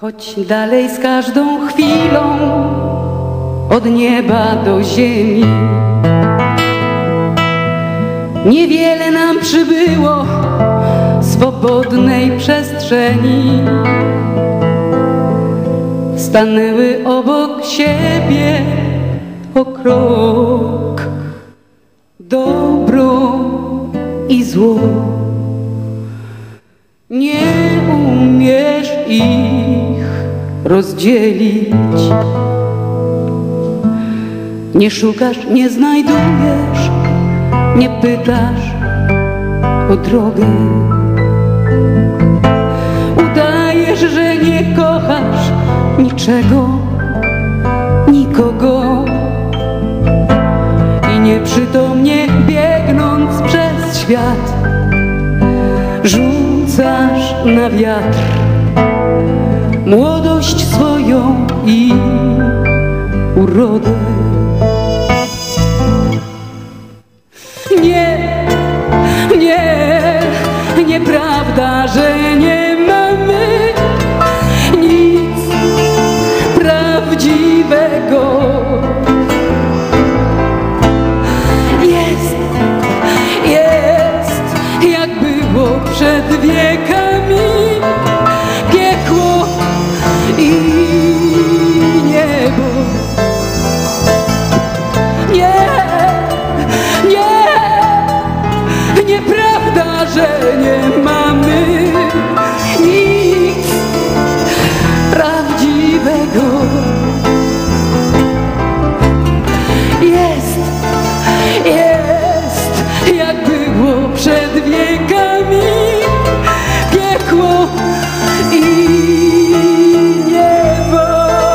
Choć dalej z każdą chwilą od nieba do ziemi niewiele nam przybyło swobodnej przestrzeni. Stanęły obok siebie o krok dobro i zło. Nie umiesz ich rozdzielić. Nie szukasz, nie znajdujesz, nie pytasz o drogę. Udajesz, że nie kochasz niczego, nikogo. I nieprzytomnie biegnąc przez świat rzucasz na wiatr młodość swoją i urodę. Nie, nie, nieprawda, że nie mamy nic prawdziwego. Jest, jak było przed wiekami, piekło i niebo. Nieprawda, że nie mamy nic prawdziwego. Jest, jak było przed wiekami, piekło i niebo.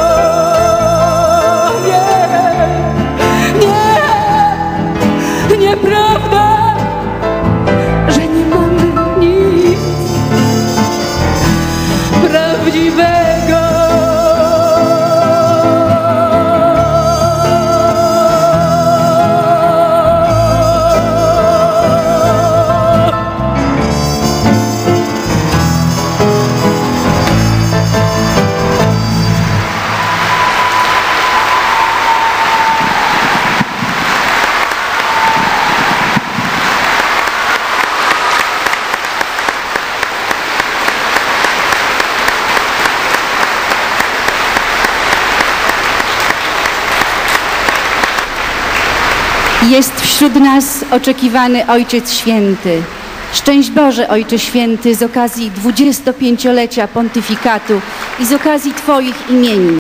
Nieprawda, że nie mamy nic prawdziwego. Jest wśród nas oczekiwany Ojciec Święty. Szczęść Boże, Ojcze Święty, z okazji 25-lecia pontyfikatu i z okazji Twoich imienin.